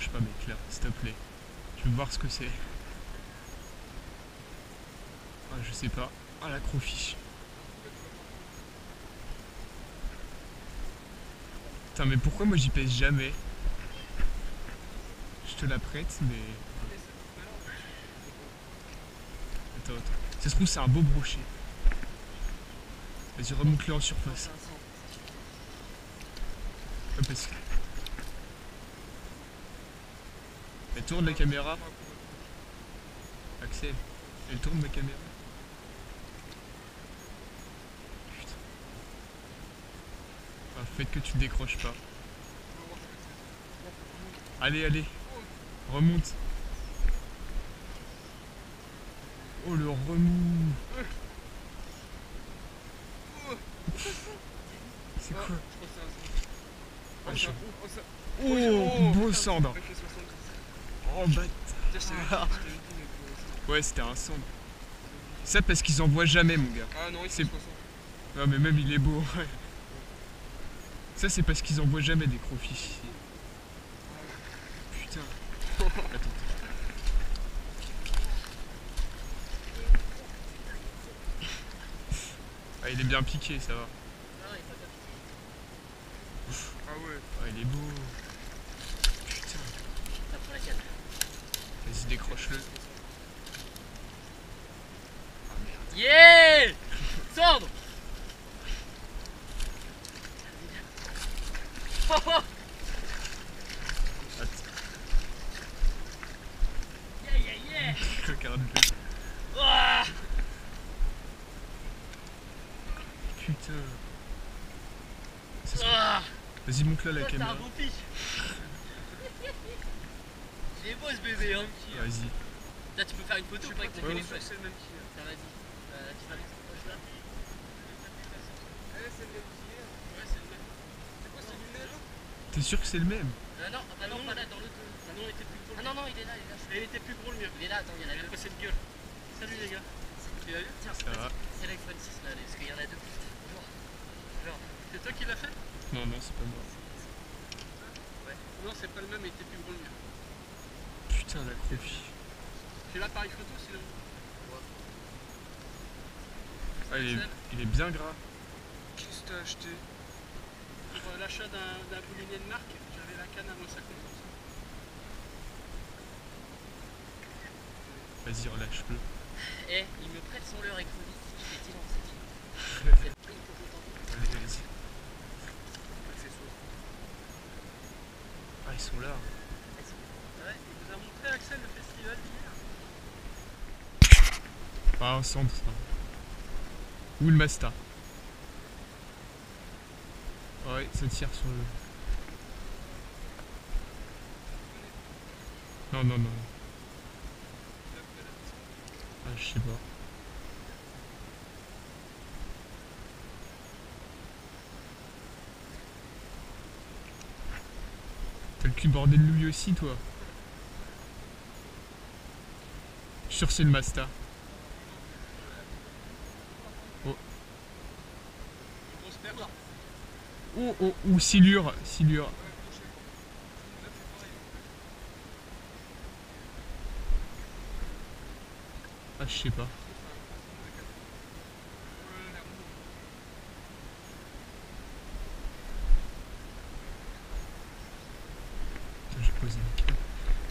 décroche pas mec là, s'il te plaît. Je veux voir ce que c'est. Ah, je sais pas. Ah, l'acrofiche. Putain, mais pourquoi moi j'y pèse jamais? Je te la prête, mais... Attends. Ça se trouve, c'est un beau brochet. Vas-y, remonte-le en surface. Ah, parce que... Elle tourne la caméra. Axel, elle tourne la caméra. Putain. Ah, faites que tu décroches pas. Allez, allez. Remonte. Oh, le remous. C'est quoi? Oh, beau cendre. Oh, bâtard. Ouais, c'était un cendre. Ça parce qu'ils en voient jamais, mon gars. Ah non, c'est 60. Non, mais même il est beau. Ça, c'est parce qu'ils en voient jamais des crofiches ici. Putain. Attends. Ah, il est bien piqué, ça va. Ah ouais. Ah, il est beau. Putain. Vas-y, décroche-le. Ah merde. Yeah! Cendre! Yeah, yeah, yeah! Regarde-le. Ah! Putain. Ah! Vas-y, monte-le à la Ça, c'est un caméra. beau fiche! Il est beau ce bébé, hein? Vas-y. Là, tu peux faire une photo ou pas avec ton Ouais, téléphone? C'est le même qui. Tiens, vas-y. Tu vas mettre cette poche-là. C'est le même qui est. Ouais, c'est le même. C'est quoi, c'est lunettes? T'es sûr que c'est le même? Non, bah non, pas là, dans l'autre. Ah non, il était plus gros. Ah non, non, il est là, il est là. Il était plus gros le mien. Il est là, attends, il y en a Il a deux. passé de gueule. Salut les gars. Tu l'as vu? Tiens, Ça va. c'est l'iPhone 6 là, parce qu'il y en a deux. Bonjour. Alors, c'est toi qui l'as fait? Non, non, c'est pas moi. Ouais. Non, c'est pas le même, il était plus gros le mien. Putain, la crofiche. J'ai l'appareil photo sinon. Ah, il est bien gras. Qu'est-ce que t'as acheté? Pour l'achat d'un boulinet de marque, j'avais la canne à mon sac. Vas-y, relâche-le. Eh, il me prête son leurre électronique. Je fais dire en cette Allez, vas-y. Ah, ils sont là. Ouais, il vous a montré Axel le festival d'hier. Pas un centre, ça. Ou le Masta. Ouais, ça tire sur le... Non, non, non. Ah, je sais pas. T'as le cul bordé de lui aussi, toi. Je suis sûr que c'est le Masta. Oh. Grosse perle là. Oh, oh, ou silure, silure. Ah, je sais pas. Attends, je vais poser une carte.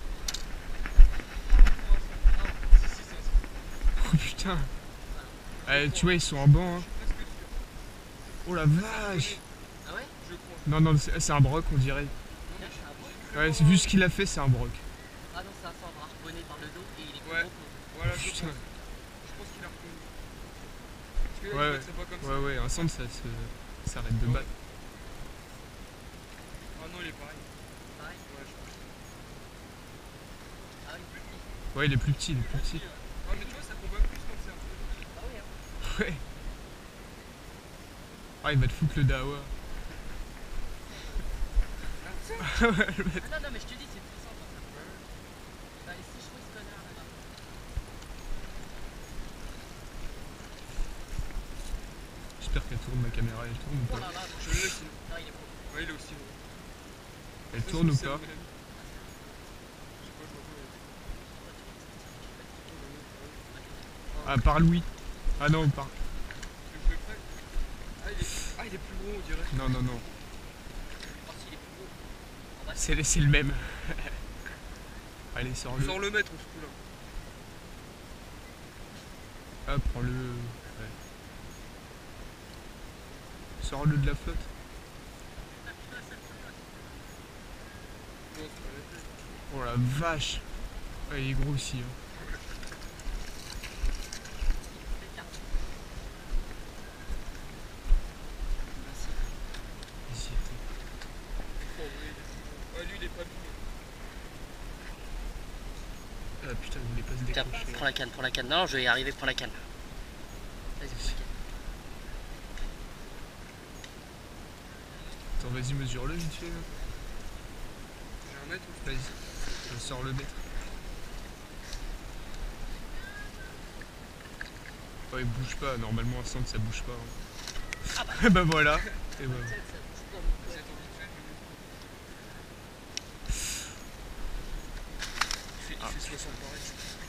Oh putain. Tu vois, ils sont en banc. Hein. Oh la vache. Ah ouais? Non, non, c'est un broc, on dirait. Ouais, c'est vu ce qu'il a fait, c'est un broc. Ah non, c'est un cendre harponné par le dos et il est plus Ouais. gros que Voilà, je Putain. pense qu'il a reconnu. Parce que là, Ouais, il mettrait pas comme ça. Ouais, ouais, un centre, ça arrête de battre. Ah non, il est pareil. pareil. Ouais, je pense. Ah oui, plus petit. Ouais, il est plus petit, il est plus petit. Ah, mais tu vois, ça combat plus comme ça. Ah oui, hein. Ouais. Ah, il va te foutre le dawa. Ah non, non, mais je te dis, c'est puissant quand ça. Bah, si je trouve ce connard là-bas. J'espère qu'elle tourne, ma caméra, elle tourne ou Oh pas? là là, Je le laisse. non, il est gros. Ouais, il est aussi gros. Elle tourne ou C'est pas? le même. Ah, par Louis. Ah non, par... Ah, il est plus gros, on dirait. Non, non, non. Oh, s'il est plus gros. En bas, C'est le même. Allez, sors-le. Sans le mettre, on se fout là. Ah, prends-le. Ouais. Sors-le de la flotte. Non, c'est pas la tête. Oh la vache. Ah, il est gros aussi. Hein. Ici. Oh, oui, il est plus gros. Ouais, lui, il est pas mignon. Ah putain, il voulait pas se Tiens, décrocher. prends la canne, prends la canne. Non, je vais y arriver, prends la canne. Vas-y, prends la canne. Attends, vas-y, mesure-le vite fait. Là. J'ai un mètre ou Vas-y, sors le mètre. Oh, il bouge pas, normalement un centre ça bouge pas. Hein. Ah bah. Bah voilà. Et bah. Ça bouge pas, mon pote. Il fait 60 pareil.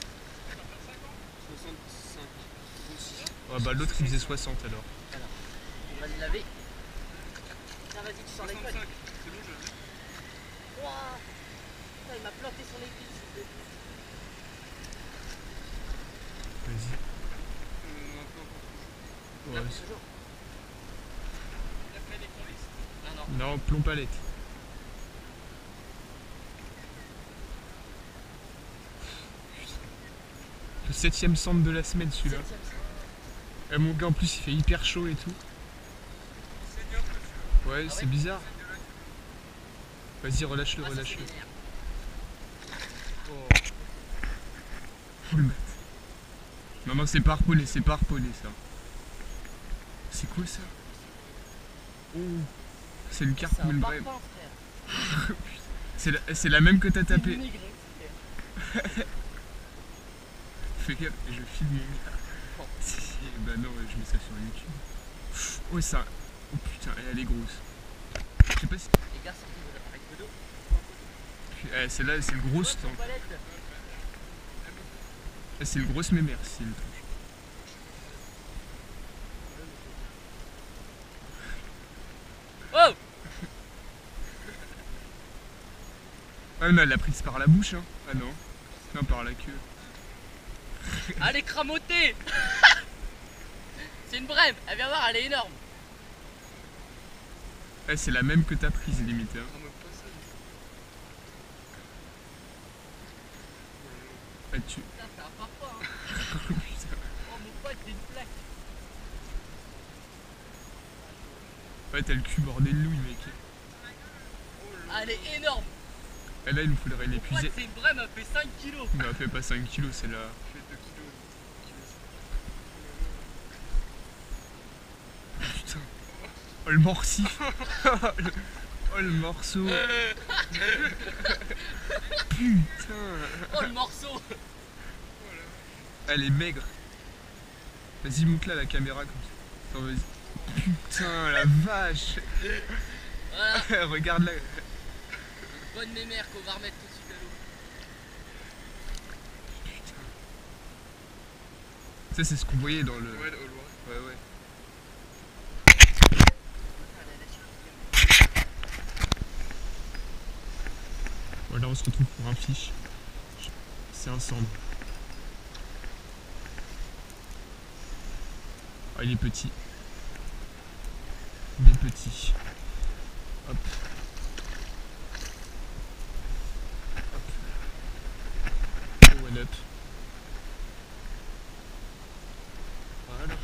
65. Aussi. Ah bah l'autre il faisait 60 alors. Voilà. On va le laver. Tiens, vas-y, tu sors les 65. codes. C'est bon, je l'ai. Wouah. Putain, il m'a planté son église. Vas-y. Un peu encore. Ouais, Non, c'est- toujours. Il a fait l'électrolyste. Ah non. non, plomb palette. Le 7ème centre de la semaine celui-là. Septième, ça. Et mon gars en plus il fait hyper chaud et tout. Seigneur, monsieur. Ouais, Ah c'est ouais bizarre. Vas-y, relâche-le, Ah, ça, relâche-le. c'est vénère. Oh. Faut le mettre. Non, non, c'est pas harponné ça. C'est quoi ça? Oh, c'est le C'est un Cartman parpaing, Brave. frère. C'est la même que t'as tapé. Une migraine, frère. Fais gaffe, je filme. Oh. Si, si, bah non, je mets ça sur YouTube. Oh, ça. Oh putain, elle est grosse. Je sais pas si. Les gars, sortez vos appareils photo. Celle-là, c'est le gros Ouais, stand. ton palette. C'est le gros, mais merci. Oh. Ah non, elle l'a prise par la bouche, hein. Ah non. Non, par la queue. Elle est cramotée. C'est une brème. Elle vient voir, elle est énorme. Ouais, c'est la même que t'as prise, limite. Hein. Ah, moi, pas ça. Ah, tu... Putain, c'est un parpaing. Hein. Putain. Oh, mon pote, c'est une plaque. Ouais, t'as le cul bordé de nouilles, mec. Ah, elle est énorme. Et là, il nous faudrait Mon pote, l'épuiser. c'est une brème, elle fait 5 kilos. Mais elle fait pas 5 kilos, c'est là. Je fais 2 kilos. Putain. Oh, le morcif. Oh, le morceau. Putain. Oh, le morceau. Elle est maigre. Vas-y, monte-la la caméra comme ça. Attends, vas-y. Putain, la vache. Voilà. Regarde-la. Bonne mémère qu'on va remettre tout de suite à l'eau. Ça, c'est ce qu'on voyait dans le... Ouais, au loin. Ouais, ouais. Voilà, on se retrouve pour un fiche. C'est un cendre. Ah, il est petit. Il est petit. Hop. Hop. Oh, one up. Voilà.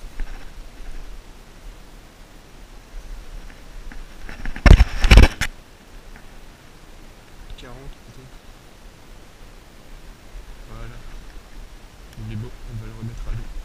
Peut-être. Voilà. Il est beau, on va le remettre à l'eau.